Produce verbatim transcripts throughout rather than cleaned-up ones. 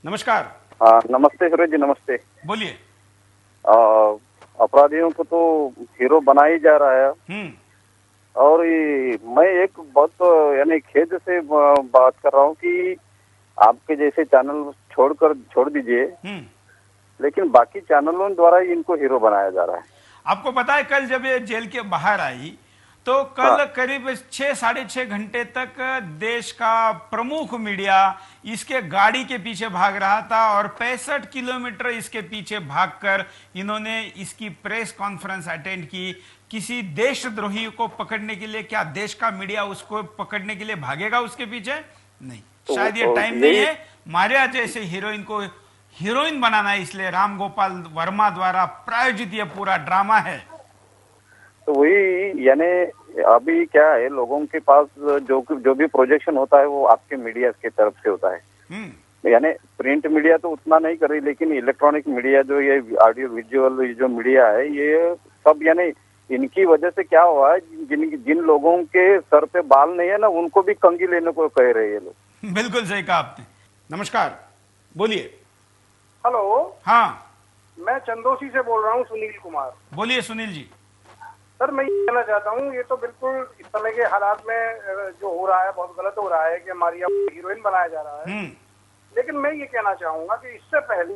नमस्कार। हाँ नमस्ते हीरो जी, नमस्ते। बोलिए। अपराधियों को तो हीरो बना ही जा रहा है। हम्म। और ये मैं एक बहुत यानी खेद से बात कर रहा हूँ कि आपके जैसे चैनल छोड़कर छोड़ दीजिए, लेकिन बाकी चैनलों द्वारा ही इनको हीरो बनाया जा रहा है। आपको पता है कल जब ये जेल के बाहर आई तो कल हाँ। करीब छह साढ़े छह घंटे तक देश का प्रमुख मीडिया इसके गाड़ी के पीछे भाग रहा था और पैंसठ किलोमीटर इसके पीछे भागकर इन्होंने इसकी प्रेस कॉन्फ्रेंस अटेंड की। किसी देशद्रोही को पकड़ने के लिए क्या देश का मीडिया उसको पकड़ने के लिए भागेगा उसके पीछे? नहीं, तो, शायद ये टाइम नहीं है। मारिया जैसे हीरोइन को हीरोइन बनाना है, इसलिए राम गोपाल वर्मा द्वारा प्रायोजित ये पूरा ड्रामा है। तो वही यानी अभी क्या है, लोगों के पास जो जो भी प्रोजेक्शन होता है वो आपके मीडिया की तरफ से होता है। यानी प्रिंट मीडिया तो उतना नहीं कर रही, लेकिन इलेक्ट्रॉनिक मीडिया जो ये ऑडियो विजुअल जो मीडिया है ये सब, यानी इनकी वजह से क्या हुआ है, जिन जिन लोगों के सर पे बाल नहीं है ना उनको भी कंघी लेने को कह रहे हैं लोग। बिल्कुल सही कहा आपने। नमस्कार, बोलिए। हेलो। हाँ, मैं चंदोसी से बोल रहा हूँ, सुनील कुमार। बोलिए सुनील जी। सर मैं ये कहना चाहता हूँ, ये तो बिल्कुल इस समय के हालात में जो हो रहा है बहुत गलत हो रहा है कि मारिया को हीरोइन बनाया जा रहा है। लेकिन मैं ये कहना चाहूंगा कि इससे पहले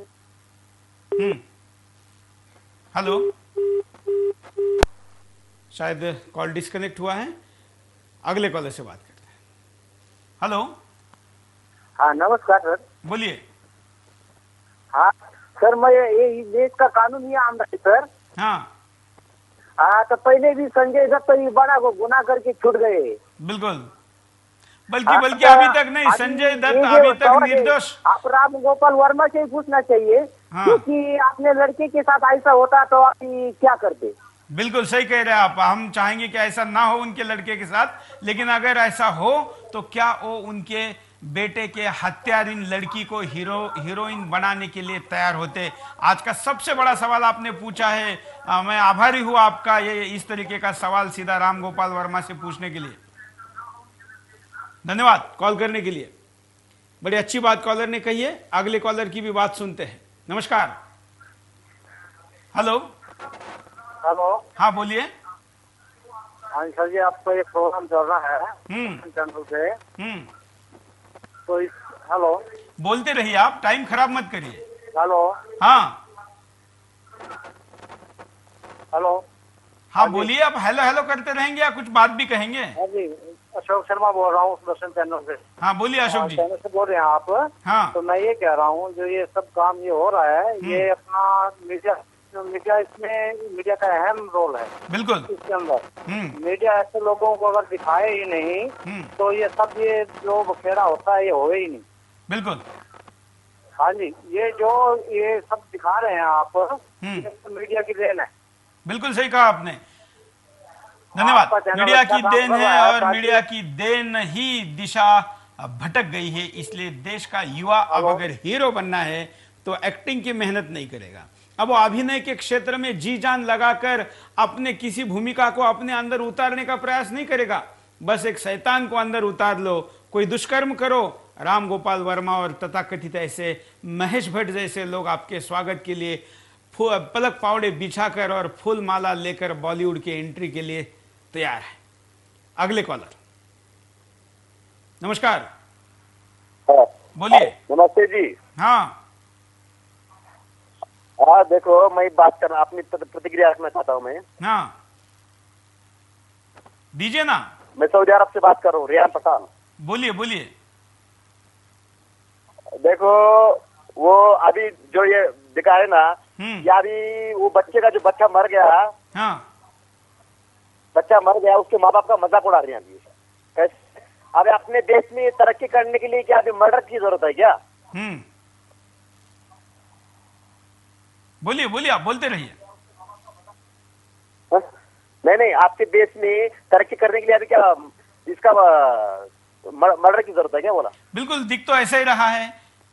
हेलो, शायद कॉल डिस्कनेक्ट हुआ है, अगले कॉलर से बात करते हैं। हेलो। हाँ नमस्कार सर। बोलिए। हाँ सर, मैं ये देश का कानून ये आम रहा सर। हाँ हाँ, तो पहले भी संजय दत्त तो ये बड़ा को गुनाह करके छूट गए। बिल्कुल, बल्कि बल्कि अभी तक नहीं, संजय दत्त अभी तक निर्दोष। आप राम गोपाल वर्मा से ही पूछना चाहिए हाँ। क्योंकि आपने लड़के के साथ ऐसा होता तो आप क्या करते? बिल्कुल सही कह रहे हैं आप। हम चाहेंगे कि ऐसा ना हो उनके लड़के के साथ, लेकिन अगर ऐसा हो तो क्या वो उनके बेटे के हत्यारीन लड़की को हीरो हीरोइन बनाने के लिए तैयार होते? आज का सबसे बड़ा सवाल आपने पूछा है। आ, मैं आभारी हूं आपका ये इस तरीके का सवाल सीधा राम गोपाल वर्मा से पूछने के लिए। धन्यवाद कॉल करने के लिए, बड़ी अच्छी बात कॉलर ने कही है। अगले कॉलर की भी बात सुनते हैं। नमस्कार। हेलो। हेलो। हाँ बोलिए। हाँ सर जी, आपको एक प्रोग्राम चल रहा है हम्म चैनल पे। हम्म तो इस हेलो, बोलते रहिए, आप टाइम खराब मत करिए। हेलो। हाँ हेलो। हाँ बोलिए। आप हेलो हेलो करते रहेंगे या कुछ बात भी कहेंगे? हाँ जी, अशोक शर्मा बोल रहा हूँ दर्शन चैनल से। हाँ बोलिए अशोक जी। चैनल से बोल रहे हैं आप? हाँ। तो मैं ये कह रहा हूँ, जो ये सब काम ये हो रहा है ये अपना मीडिया मीडिया इसमें मीडिया का अहम रोल है। बिल्कुल। इसके अंदर मीडिया ऐसे लोगों को अगर दिखाए ही नहीं तो ये सब ये जो बखेड़ा होता है ये होगा ही नहीं। बिल्कुल। हाँ जी, ये जो ये सब दिखा रहे हैं आप, ये मीडिया की देन है। बिल्कुल सही कहा आपने, धन्यवाद। मीडिया की देन है और मीडिया की देन ही दिशा भटक गई है। इसलिए देश का युवा अब अगर हीरो बनना है तो एक्टिंग की मेहनत नहीं करेगा। अब वो अभिनय के क्षेत्र में जी जान लगाकर अपने किसी भूमिका को अपने अंदर उतारने का प्रयास नहीं करेगा। बस एक शैतान को अंदर उतार लो, कोई दुष्कर्म करो, राम गोपाल वर्मा और तथाकथित ऐसे महेश भट्ट जैसे लोग आपके स्वागत के लिए पलक पावड़े बिछाकर और फूल माला लेकर बॉलीवुड के एंट्री के लिए तैयार है। अगले कॉलर। नमस्कार। हाँ बोलिए। नमस्ते जी। हाँ हाँ देखो, मैं बात कर रहा अपनी प्रतिक्रिया रखना चाहता हूँ मैं। हाँ दीजिए ना। मैं सऊदी अरब से बात कर रहा हूँ, रियान पठान। बोलिए बोलिए। देखो वो अभी जो ये दिखा है ना, या अभी वो बच्चे का जो बच्चा मर गया, हाँ बच्चा मर गया, उसके माँ बाप का मजाक उड़ा रहे हैं अभी। कैसे? अभी अपने देश में तरक्की करने के लिए क्या अभी मर्डर की जरूरत है क्या? हम्म बोलिए बोलिए, आप बोलते रहिए। नहीं नहीं, आपके देश में तरक्की करने के लिए अभी क्या इसका मर्डर की जरूरत है क्या? बोला बिल्कुल, दिख तो ऐसा ही रहा है।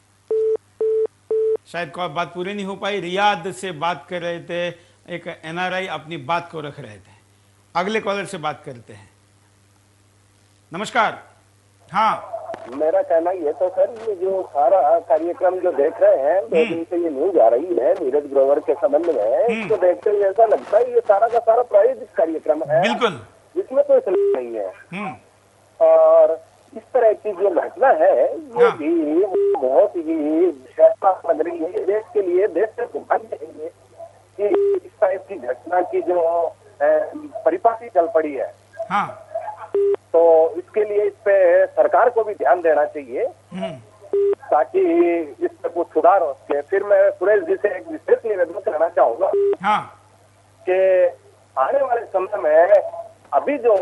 शायद कोई बात पूरी नहीं हो पाई। रियाद से बात कर रहे थे, एक एनआरआई अपनी बात को रख रहे थे। अगले कॉलर से बात करते हैं। नमस्कार। हाँ मेरा कहना ये तो सर, ये जो सारा कार्यक्रम जो देख रहे हैं, दो दिन से ये न्यूज आ रही है नीरज ग्रोवर के संबंध में, इसको देखते हुए ऐसा लगता है ये सारा का सारा प्रायोजित कार्यक्रम है, बिल्कुल, इसमें कोई सलाह नहीं है। और इस तरह की जो घटना है ये हाँ। भी बहुत ही शर्मनाक लग रही है देश के लिए, देश से दुर्भाग्य है कि इस टाइप की घटना की जो परिपाटी चल पड़ी है। हाँ। तो इसके लिए इस पे सरकार को भी ध्यान देना चाहिए ताकि इस पे कुछ सुधार हो सके। फिर मैं सुरेश जी से एक विशेष निवेदन करना चाहूंगा हाँ। कि आने वाले समय में अभी जो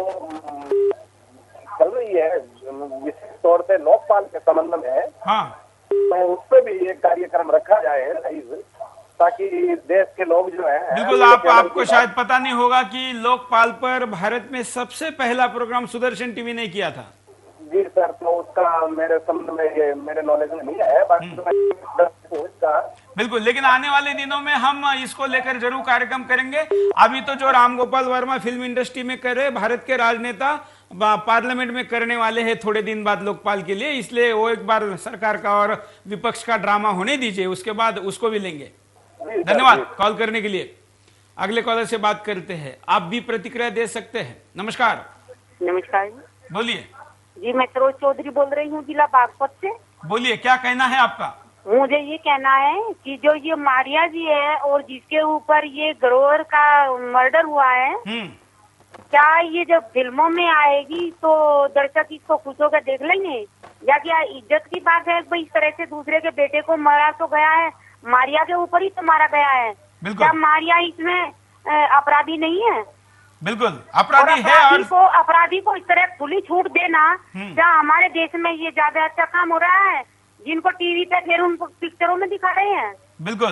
चल रही है विशेष तौर से लोकपाल के संबंध में, हाँ। तो उस पर भी एक कार्यक्रम रखा जाए लाइव, ताकि देश के लोग जो है बिल्कुल। आप आपको शायद पता नहीं होगा कि लोकपाल पर भारत में सबसे पहला प्रोग्राम सुदर्शन टीवी ने किया था। जी सर, तो उसका मेरे संबंध में ये मेरे नॉलेज में नहीं है, बाकी तो इसका बिल्कुल। लेकिन आने वाले दिनों में हम इसको लेकर जरूर कार्यक्रम करेंगे। अभी तो जो राम गोपाल वर्मा फिल्म इंडस्ट्री में कर रहे, भारत के राजनेता पार्लियामेंट में करने वाले हैं थोड़े दिन बाद लोकपाल के लिए, इसलिए वो एक बार सरकार का और विपक्ष का ड्रामा होने दीजिए, उसके बाद उसको भी लेंगे। धन्यवाद कॉल करने के लिए। अगले कॉलर से बात करते हैं, आप भी प्रतिक्रिया दे सकते हैं। नमस्कार। नमस्कार, बोलिए जी मैं सरोज चौधरी बोल रही हूँ, जिला बागपत से। बोलिए, क्या कहना है आपका? मुझे ये कहना है कि जो ये मारिया जी है और जिसके ऊपर ये ग्रोवर का मर्डर हुआ है, क्या ये जब फिल्मों में आएगी तो दर्शक इसको खुश होकर देख लेंगे? या क्या इज्जत की बात है भाई, इस तरह से दूसरे के बेटे को मारा तो गया है, मारिया के ऊपर ही तो मारा गया है, क्या मारिया इसमें अपराधी नहीं है? बिल्कुल अपराधी है। और को अपराधी को इस तरह खुली छूट देना क्या हमारे देश में ये ज्यादा अच्छा काम हो रहा है, जिनको टीवी पे फिर उनको पिक्चरों में दिखा रहे हैं? बिल्कुल।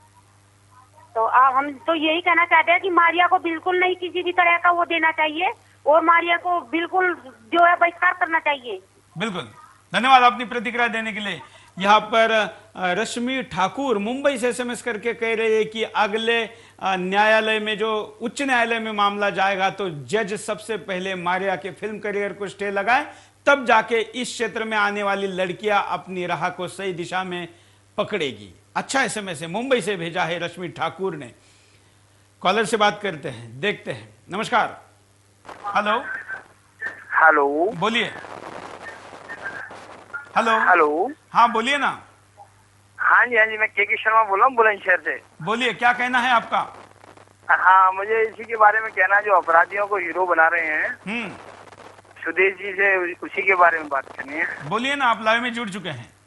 तो आ, हम तो यही कहना चाहते हैं कि मारिया को बिल्कुल नहीं किसी भी तरह का वो देना चाहिए और मारिया को बिल्कुल जो है बहिष्कार करना चाहिए। बिल्कुल, धन्यवाद अपनी प्रतिक्रिया देने के लिए। यहाँ पर रश्मि ठाकुर मुंबई से एसएमएस करके कह रहे हैं कि अगले न्यायालय में, जो उच्च न्यायालय में मामला जाएगा, तो जज सबसे पहले मारिया के फिल्म करियर को स्टे लगाए, तब जाके इस क्षेत्र में आने वाली लड़कियां अपनी राह को सही दिशा में पकड़ेगी। अच्छा एसएमएस है, मुंबई से भेजा है रश्मि ठाकुर ने। कॉलर से बात करते हैं, देखते हैं। नमस्कार। हेलो हेलो, बोलिए। हेलो हेलो, हाँ बोलिए ना। हाँ जी, हाँ जी, मैं के के शर्मा बोल रहा हूँ बुलंदशहर से। बोलिए, क्या कहना है आपका? हाँ, मुझे इसी के बारे में कहना है, जो अपराधियों को हीरो बना रहे हैं, हम्म सुदेश जी से उसी के बारे में बात करनी है। बोलिए ना, आप लाइव में जुड़ चुके हैं।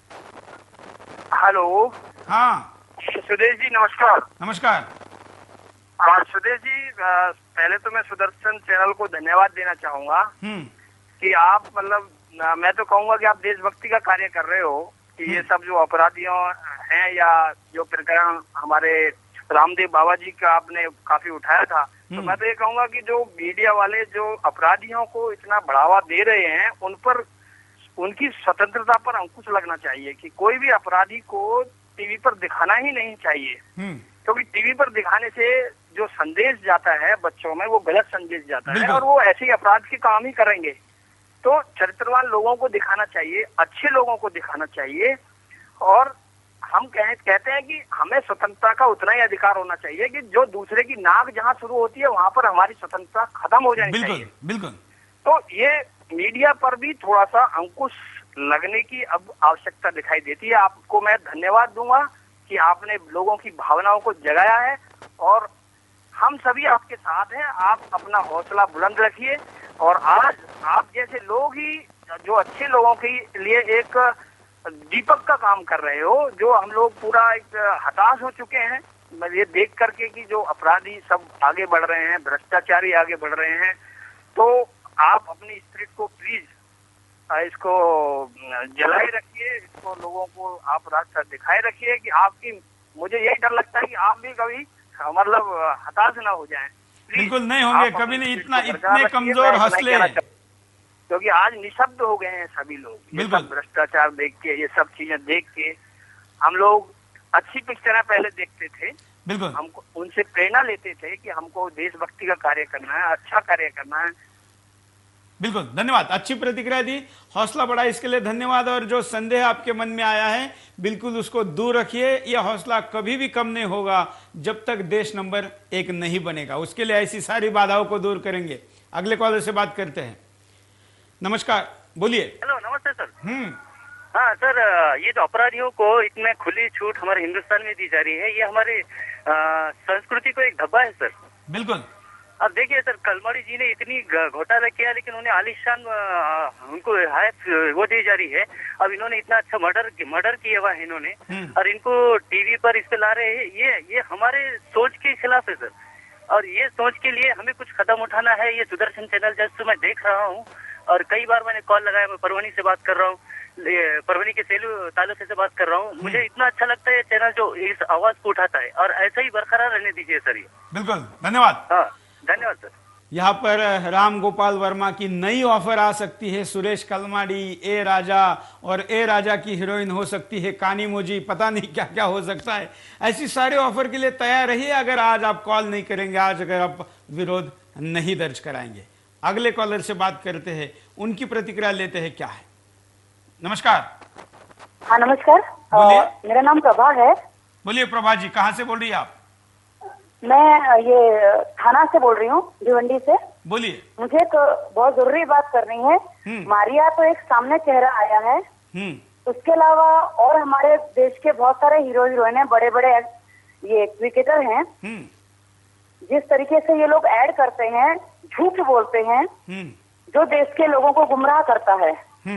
हेलो, हाँ सुदेश जी नमस्कार। नमस्कार। हाँ सुदेश जी, पहले तो मैं सुदर्शन चैनल को धन्यवाद देना चाहूंगा कि आप मतलब, मैं तो कहूंगा कि आप देशभक्ति का कार्य कर रहे हो कि ये सब जो अपराधियों हैं या जो प्रकरण हमारे रामदेव बाबा जी का आपने काफी उठाया था, तो मैं तो ये कहूंगा कि जो मीडिया वाले जो अपराधियों को इतना बढ़ावा दे रहे हैं, उन पर उनकी स्वतंत्रता पर अंकुश लगना चाहिए कि कोई भी अपराधी को टीवी पर दिखाना ही नहीं चाहिए, क्योंकि टीवी पर दिखाने से जो संदेश जाता है बच्चों में, वो गलत संदेश जाता है और वो ऐसे ही अपराध के काम ही करेंगे। तो चरित्रवान लोगों को दिखाना चाहिए, अच्छे लोगों को दिखाना चाहिए। और हम कह, कहते हैं कि हमें स्वतंत्रता का उतना ही अधिकार होना चाहिए कि जो दूसरे की नाक जहां शुरू होती है वहां पर हमारी स्वतंत्रता खत्म हो जानी चाहिए। बिल्कुल। तो ये मीडिया पर भी थोड़ा सा अंकुश लगने की अब आवश्यकता दिखाई देती है। आपको मैं धन्यवाद दूंगा कि आपने लोगों की भावनाओं को जगाया है और हम सभी आपके साथ हैं। आप अपना हौसला बुलंद रखिए और आज आप जैसे लोग ही जो अच्छे लोगों के लिए एक दीपक का काम कर रहे हो, जो हम लोग पूरा एक हताश हो चुके हैं ये देख करके कि जो अपराधी सब आगे बढ़ रहे हैं, भ्रष्टाचारी आगे बढ़ रहे हैं। तो आप अपनी स्पिरिट को प्लीज इसको जलाए रखिए, इसको लोगों को आप रास्ता दिखाए रखिए कि आपकी, मुझे यही डर लगता है कि आप भी कभी मतलब हताश ना हो जाएं। बिल्कुल नहीं होंगे, कभी नहीं। इतना इतने कमजोर हौसले हैं, क्योंकि आज निशब्द हो गए हैं सभी लोग। ये सब भ्रष्टाचार देख के, ये सब चीजें देख के, हम लोग अच्छी पिक्चरें पहले देखते थे, बिल्कुल हमको उनसे प्रेरणा लेते थे कि हमको देशभक्ति का कार्य करना है, अच्छा कार्य करना है। बिल्कुल, धन्यवाद। अच्छी प्रतिक्रिया दी, हौसला बढ़ा, इसके लिए धन्यवाद। और जो संदेह आपके मन में आया है बिल्कुल उसको दूर रखिए। यह हौसला कभी भी कम नहीं होगा जब तक देश नंबर एक नहीं बनेगा। उसके लिए ऐसी सारी बाधाओं को दूर करेंगे। अगले कॉलर से बात करते हैं। नमस्कार, बोलिए। हेलो, नमस्ते सर। हम्म हाँ सर, ये जो अपराधियों को इतने खुली छूट हमारे हिंदुस्तान में दी जा रही है, ये हमारी संस्कृति को एक धब्बा है सर। बिल्कुल। अब देखिए सर, कलमाड़ी जी ने इतनी घोटाला किया, लेकिन उन्हें आलिशान उनको हायत वो दी जा रही है। अब इन्होंने इतना अच्छा मर्डर मर्डर किया हुआ है इन्होंने, और इनको टीवी पर इस पे ला रहे हैं। ये ये हमारे सोच के खिलाफ है सर, और ये सोच के लिए हमें कुछ कदम उठाना है। ये सुदर्शन चैनल जैसे मैं देख रहा हूँ, और कई बार मैंने कॉल लगाया। मैं परवनी से बात कर रहा हूँ, परवनी के सेलू तालुके से बात कर रहा हूँ। मुझे इतना अच्छा लगता है ये चैनल जो इस आवाज को उठाता है, और ऐसा ही बरकरार रहने दीजिए सर। ये बिल्कुल, धन्यवाद। हाँ, धन्यवाद सर। यहाँ पर राम गोपाल वर्मा की नई ऑफर आ सकती है। सुरेश कलमाड़ी, ए राजा, और ए राजा की हीरोइन हो सकती है कानी मोजी, पता नहीं क्या क्या हो सकता है। ऐसी सारे ऑफर के लिए तैयार रहिए अगर आज आप कॉल नहीं करेंगे, आज अगर आप विरोध नहीं दर्ज कराएंगे। अगले कॉलर से बात करते हैं, उनकी प्रतिक्रिया लेते हैं क्या है। नमस्कार। हाँ नमस्कार, बोलिए। मेरा नाम प्रभा है। बोलिए प्रभा जी, कहाँ से बोल रही है आप? मैं ये थाना से बोल रही हूँ, भिवंडी से। बोलिए। मुझे तो बहुत जरूरी बात करनी है। मारिया तो एक सामने चेहरा आया है, उसके अलावा और हमारे देश के बहुत सारे हीरो हीरोइन है, बड़े बड़े ये क्रिकेटर हैं। जिस तरीके से ये लोग ऐड करते हैं, झूठ बोलते हैं, जो देश के लोगों को गुमराह करता है,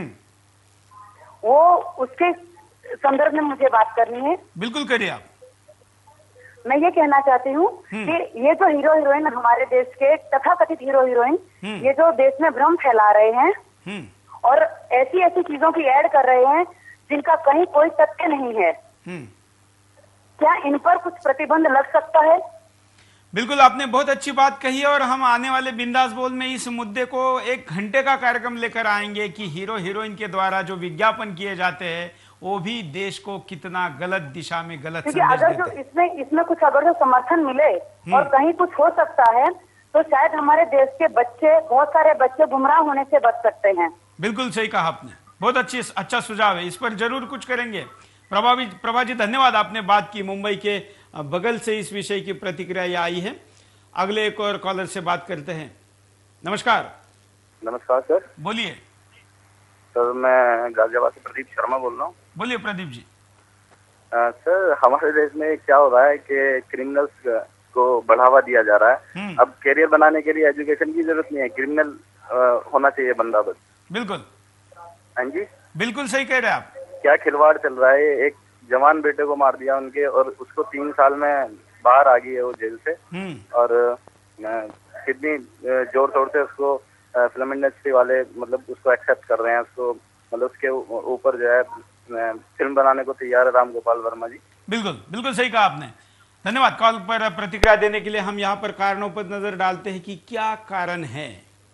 वो उसके संदर्भ में मुझे बात करनी है। बिल्कुल करिए आप। मैं ये कहना चाहती हूँ कि ये जो हीरो हीरोइन हमारे देश के तथाकथित हीरो हीरोइन ये जो देश में भ्रम फैला रहे हैं और ऐसी ऐसी चीजों की ऐड कर रहे हैं जिनका कहीं कोई तथ्य नहीं है, क्या इन पर कुछ प्रतिबंध लग सकता है? बिल्कुल, आपने बहुत अच्छी बात कही है, और हम आने वाले बिंदास बोल में इस मुद्दे को एक घंटे का कार्यक्रम लेकर आएंगे कि हीरो हीरोइन के द्वारा जो विज्ञापन किए जाते हैं वो भी देश को कितना गलत दिशा में गलत संदेश अगर देते जो हैं। इसमें इसमें कुछ अगर जो समर्थन मिले और कहीं कुछ हो सकता है तो शायद हमारे देश के बच्चे, बहुत सारे बच्चे गुमराह होने से बच सकते हैं। बिल्कुल सही कहा आपने, बहुत अच्छी अच्छा सुझाव है, इस पर जरूर कुछ करेंगे। प्रभा प्रभा जी धन्यवाद, आपने बात की। मुंबई के बगल से इस विषय की प्रतिक्रिया आई है। अगले एक और कॉलर से बात करते हैं। नमस्कार। नमस्कार सर। बोलिए। सर मैं गाजियाबाद से प्रदीप शर्मा बोल रहा हूँ। बोलिए प्रदीप जी। आ, सर हमारे देश में क्या हो रहा है कि क्रिमिनल्स को बढ़ावा दिया जा रहा है। अब कैरियर बनाने के लिए एजुकेशन की जरूरत नहीं है, क्रिमिनल होना चाहिए बंदा बस। बिल्कुल। हाँ जी, बिल्कुल सही कह रहे हैं आप। क्या खिलवाड़ चल रहा है। एक जवान बेटे को मार दिया उनके, और उसको तीन साल में बाहर आ गई है वो जेल से, और कितनी जोर शोर से उसको फिल्म इंडस्ट्री वाले मतलब उसको एक्सेप्ट कर रहे हैं, उसको मतलब उसके ऊपर जो है फिल्म बनाने को तैयार है राम गोपाल वर्मा जी। बिल्कुल बिल्कुल सही कहा आपने, धन्यवाद। कॉल पर प्रतिक्रिया देने के लिए हम यहाँ पर कारणों पर नजर डालते हैं कि क्या कारण है।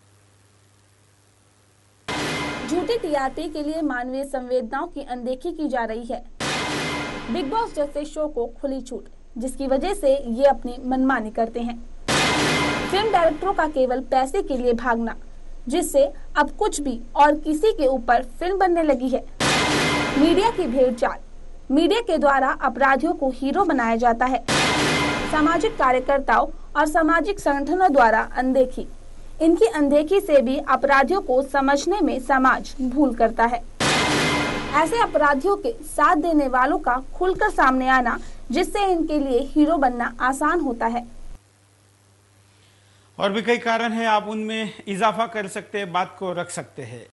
झूठी टीआरपी के लिए मानवीय संवेदनाओं की अनदेखी की जा रही है। बिग बॉस जैसे शो को खुली छूट, जिसकी वजह से ये अपनी मनमानी करते हैं। फिल्म डायरेक्टरों का केवल पैसे के लिए भागना, जिससे अब कुछ भी और किसी के ऊपर फिल्म बनने लगी है। मीडिया की भेड़चाल, मीडिया के द्वारा अपराधियों को हीरो बनाया जाता है। सामाजिक कार्यकर्ताओं और सामाजिक संगठनों द्वारा अनदेखी, इनकी अनदेखी से भी अपराधियों को समझने में समाज भूल करता है। ऐसे अपराधियों के साथ देने वालों का खुलकर सामने आना, जिससे इनके लिए हीरो बनना आसान होता है। और भी कई कारण हैं, आप उनमें इजाफा कर सकते हैं, बात को रख सकते हैं।